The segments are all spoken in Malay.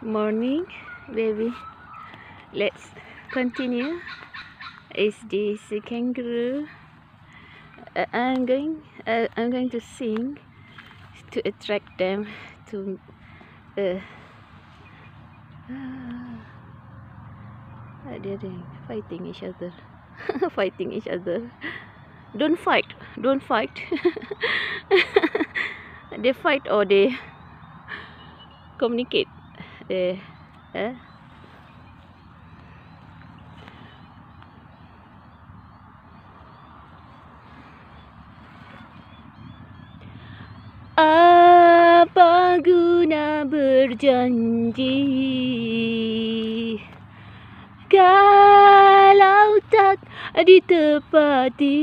Morning, baby. Let's continue. Is this a kangaroo? I'm going to sing to attract them to. They're fighting each other. Fighting each other. Don't fight. Don't fight. They fight or they communicate. Apa guna berjanji kalau tak ditepati,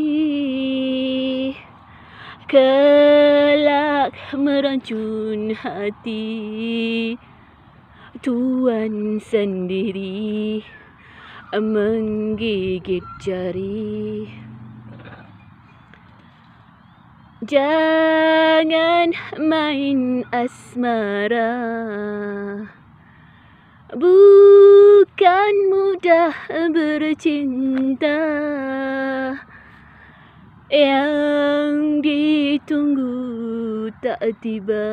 kelak merancun hati tuan sendiri menggigit jari. Jangan main asmara, bukan mudah bercinta. Yang ditunggu tak tiba,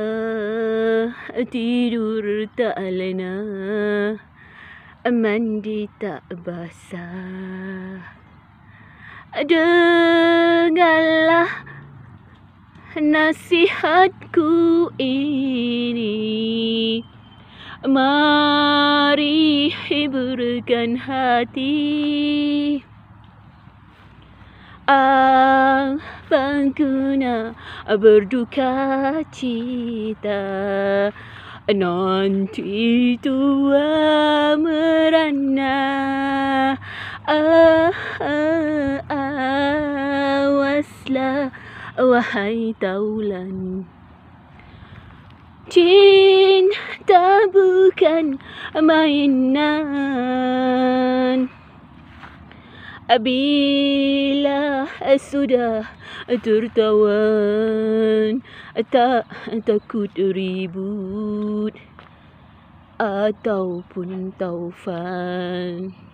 tidur tak lena, mandi tak basah. Dengarlah nasihatku ini, mari hiburkan hati. Apa guna berduka cita nanti tua merana. Awaslah wahai taulan, cinta bukan mainan. Bila sudah tertawan, tak takut ribut ataupun taufan.